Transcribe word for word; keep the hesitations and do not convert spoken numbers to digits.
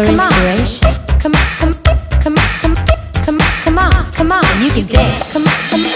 for inspiration. Come on, come, come, come, come, come on, come on, you can dance. Come, come,